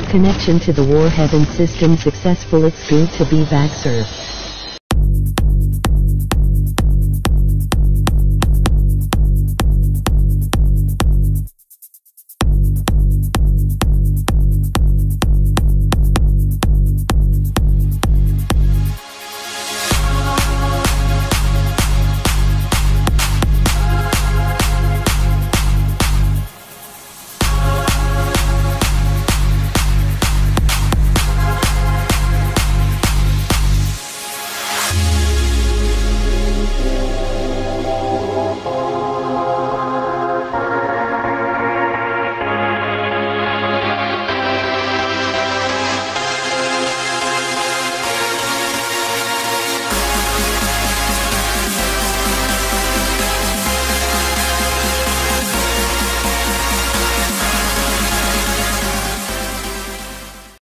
Connection to the War Heaven system successful. It's good to be back, sir.